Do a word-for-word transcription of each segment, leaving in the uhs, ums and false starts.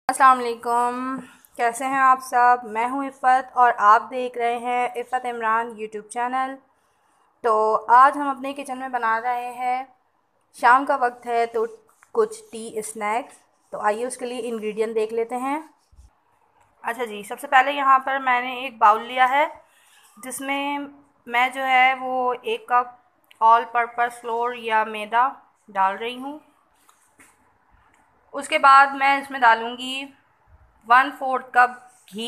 अस्सलाम वालेकुम। कैसे हैं आप सब। मैं हूं इफ़त और आप देख रहे हैं इफ़त इमरान यूट्यूब चैनल। तो आज हम अपने किचन में बना रहे हैं, शाम का वक्त है तो कुछ टी स्नैक्स। तो आइए उसके लिए इंग्रेडिएंट देख लेते हैं। अच्छा जी, सबसे पहले यहाँ पर मैंने एक बाउल लिया है जिसमें मैं जो है वो एक कप ऑल पर्पस फ्लोर या मैदा डाल रही हूँ। उसके बाद मैं इसमें डालूँगी वन फोर्थ कप घी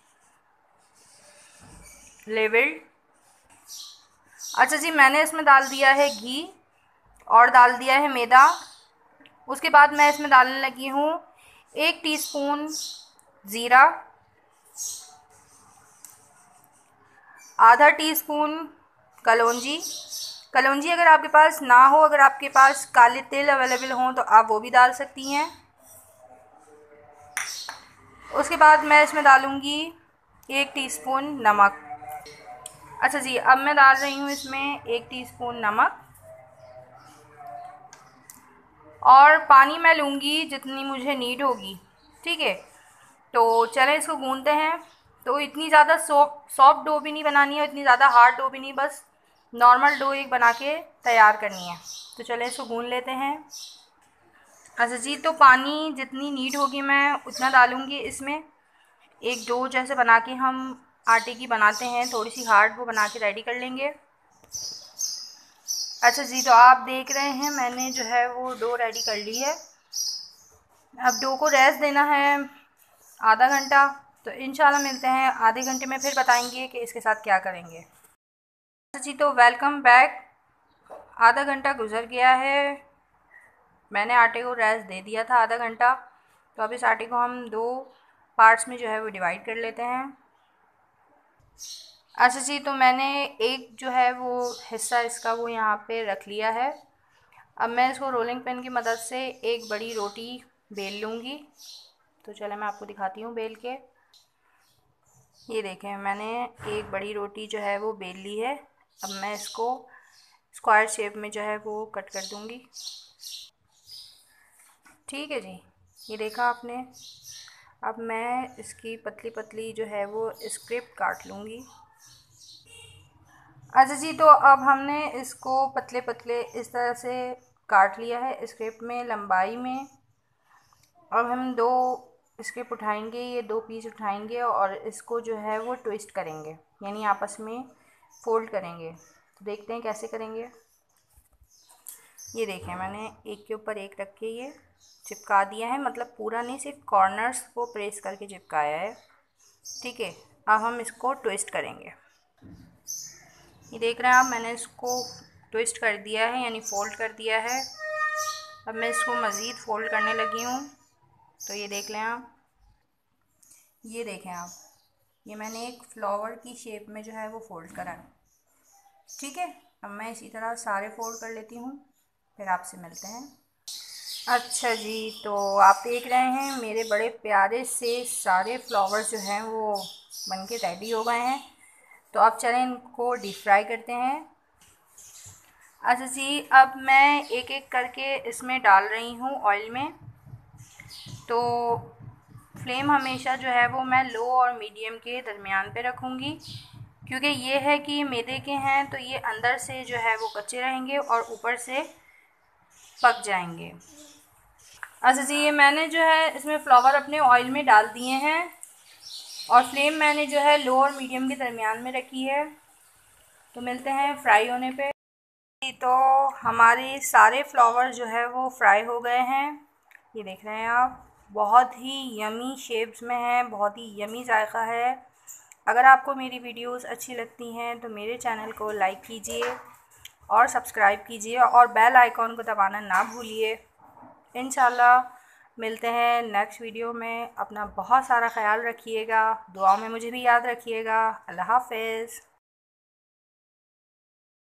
लेवल्ड। अच्छा जी, मैंने इसमें डाल दिया है घी और डाल दिया है मैदा। उसके बाद मैं इसमें डालने लगी हूँ एक टीस्पून ज़ीरा, आधा टीस्पून कलौंजी। कलौंजी अगर आपके पास ना हो, अगर आपके पास काले तिल अवेलेबल हों तो आप वो भी डाल सकती हैं। उसके बाद मैं इसमें डालूँगी एक टीस्पून नमक। अच्छा जी, अब मैं डाल रही हूँ इसमें एक टीस्पून नमक और पानी मैं लूँगी जितनी मुझे नीड होगी। ठीक है, तो चलें इसको गूंदते हैं। तो इतनी ज़्यादा सॉफ्ट सॉफ्ट डो भी नहीं बनानी है, इतनी ज़्यादा हार्ड डो भी नहीं, बस नॉर्मल डो एक बना के तैयार करनी है। तो चलें इसको गूंद लेते हैं। अच्छा जी, तो पानी जितनी नीड होगी मैं उतना डालूँगी इसमें। एक डो जैसे बना के हम आटे की बनाते हैं, थोड़ी सी हार्ड वो बना के रेडी कर लेंगे। अच्छा जी, तो आप देख रहे हैं मैंने जो है वो डो रेडी कर ली है। अब डो को रेस्ट देना है आधा घंटा। तो इंशाल्लाह मिलते हैं आधे घंटे में, फिर बताएंगे कि इसके साथ क्या करेंगे। अच्छा जी, तो वेलकम बैक। आधा घंटा गुजर गया है, मैंने आटे को रेस्ट दे दिया था आधा घंटा। तो अब इस आटे को हम दो पार्ट्स में जो है वो डिवाइड कर लेते हैं। अच्छा जी, तो मैंने एक जो है वो हिस्सा इसका वो यहाँ पे रख लिया है। अब मैं इसको रोलिंग पिन की मदद से एक बड़ी रोटी बेल लूँगी। तो चले मैं आपको दिखाती हूँ बेल के। ये देखें, मैंने एक बड़ी रोटी जो है वो बेल ली है। अब मैं इसको स्क्वायर शेप में जो है वो कट कर दूँगी। ठीक है जी, ये देखा आपने। अब मैं इसकी पतली पतली जो है वो स्क्रिप काट लूँगी। अच्छा जी, तो अब हमने इसको पतले पतले इस तरह से काट लिया है स्क्रिप में, लंबाई में। अब हम दो स्क्रिप उठाएंगे, ये दो पीस उठाएंगे और इसको जो है वो ट्विस्ट करेंगे, यानी आपस में फोल्ड करेंगे। तो देखते हैं कैसे करेंगे। ये देखें, मैंने एक के ऊपर एक रख के ये चिपका दिया है, मतलब पूरा नहीं, सिर्फ कॉर्नर्स को प्रेस करके चिपकाया है। ठीक है, अब हम इसको ट्विस्ट करेंगे। ये देख रहे हैं आप, मैंने इसको ट्विस्ट कर दिया है, यानी फ़ोल्ड कर दिया है। अब मैं इसको मज़ीद फ़ोल्ड करने लगी हूँ। तो ये देख लें आप, ये देखें आप, ये मैंने एक फ्लावर की शेप में जो है वो फ़ोल्ड करा है। ठीक है, अब मैं इसी तरह सारे फ़ोल्ड कर लेती हूँ, फिर आपसे मिलते हैं। अच्छा जी, तो आप देख रहे हैं मेरे बड़े प्यारे से सारे फ्लावर्स जो हैं वो बनके रेडी हो गए हैं। तो अब चलें इनको डीप फ्राई करते हैं। अच्छा जी, अब मैं एक एक करके इसमें डाल रही हूँ ऑयल में। तो फ्लेम हमेशा जो है वो मैं लो और मीडियम के दरमियान पे रखूँगी, क्योंकि ये है कि मैदे के हैं तो ये अंदर से जो है वो कच्चे रहेंगे और ऊपर से पक जाएंगे। अच्छा जी, ये मैंने जो है इसमें फ्लावर अपने ऑयल में डाल दिए हैं और फ्लेम मैंने जो है लो और मीडियम के दरमियान में रखी है। तो मिलते हैं फ्राई होने पे। तो हमारे सारे फ्लावर जो है वो फ्राई हो गए हैं। ये देख रहे हैं आप, बहुत ही यमी शेप्स में है, बहुत ही यमी जायका है। अगर आपको मेरी वीडियोस अच्छी लगती हैं तो मेरे चैनल को लाइक कीजिए और सब्सक्राइब कीजिए और बेल आइकॉन को दबाना ना भूलिए। इंशाल्लाह मिलते हैं नेक्स्ट वीडियो में। अपना बहुत सारा ख्याल रखिएगा, दुआ में मुझे भी याद रखिएगा। अल्लाह हाफ़िज़।